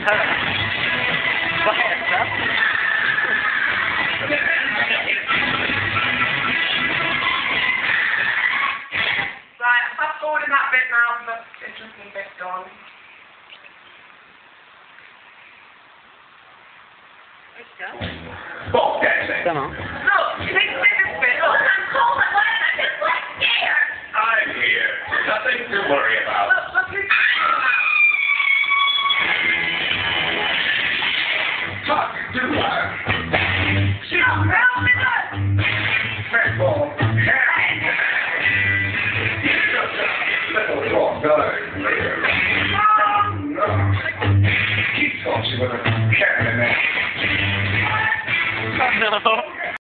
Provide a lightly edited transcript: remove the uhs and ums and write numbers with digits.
Right, fast forwarding that bit now, the interesting bit done. Stop guessing. Come on. Look, you need to see this bit. Look, I'm cold and wet, I'm just like scared. I'm here. Nothing to worry about. Look who's Talk to her. she's around me, look. Faithful. Little dog, no. Keep talking with a cat in there. No.